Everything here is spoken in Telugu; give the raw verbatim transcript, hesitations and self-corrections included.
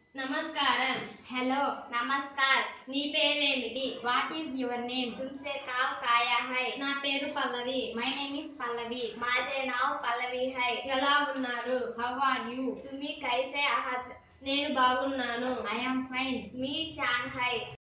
నమస్కారం. हेलो नमस्कार. నీ పేరేమిటి? What is your name? तुमसे नाम काया है? నా పేరు పల్లవి. My name is Pallavi. माझे नाव पल्लवी है. ఎలా ఉన్నారు? How are you? तुम्ही कैसे आहात? నేను బాగున్నాను. I am fine. मी छान है.